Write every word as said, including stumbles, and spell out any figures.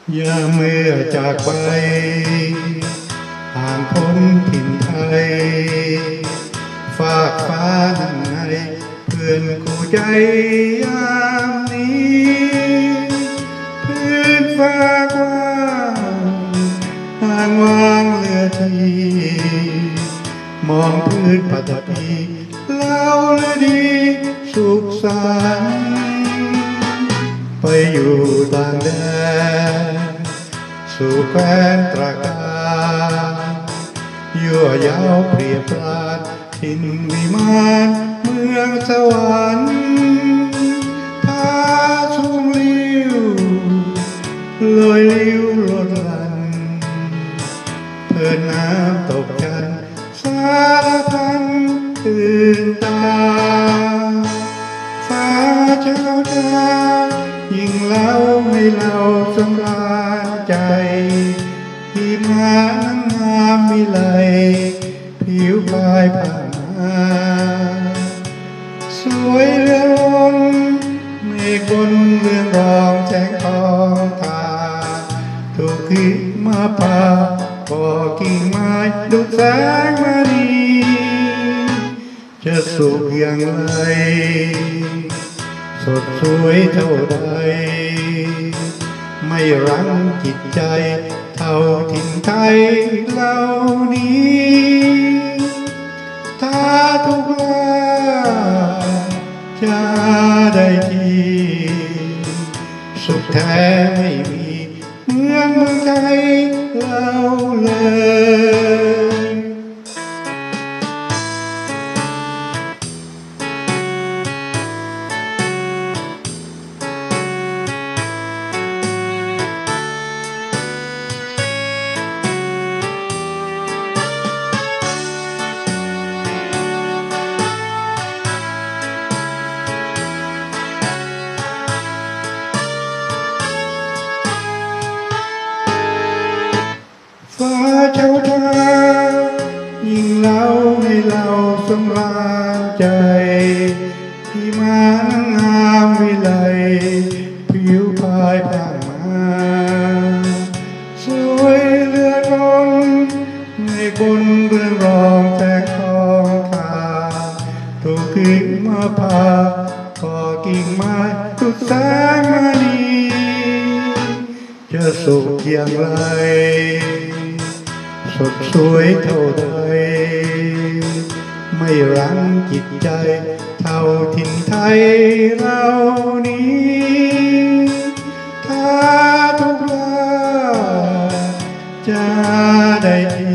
ยามเมื่อจากไปห่างพ้นถิ่นไทยฝากฟ้านั่งในเพื่อนคู่ใจยามนี้พื้นฟ้ากว้างห่างวางเหลือทีมองพื้นปัตตภีเล่าและดีสุขสันต์ไปอยู่ต่างแดนสู่แคว้นตราการยั่วยาวเปรียบปราดถิ่นวิมานเมืองสวรรค์พาชุ่มลิ้วลอยลิ้วลดลันเพื่อน้ำตกกันสารพันตื่นตาฟ้าเช้าจ้ายิ่งเล่าให้เราสำราญใจที่มานั้นงามวิไลผิวพายผ่านมาสวยเรือล้นเมฆบนเรื่องรองแสงทองทาถูกขึ้นมาพาก่อกิ่งไม้ดุจแสงมณีจะสุขอย่างไรสดสวยเท่าใดไม่รั้งจิตใจเท่าถิ่นไทยเหล่านี้ถ้าทุกลาจะได้ที่สุขแท้ไม่มีเหมือนเมืองไทยเราเลยฟ้าเช้าทายิ่งเล่าให้เราสำราญใจที่มานั่งงามวิไลผิวพายผ่านมาสวยเรือล้นในบนเรืองรองแสงทองทาถูกขึ้นมาพาก่อกิ่งไม้ดุจแสงมณีจะสุขอย่างไรสดสวยเท่าใดไม่รั้งจิตใจเท่าถิ่นไทยเรานี้ถ้าทุกลาจะได้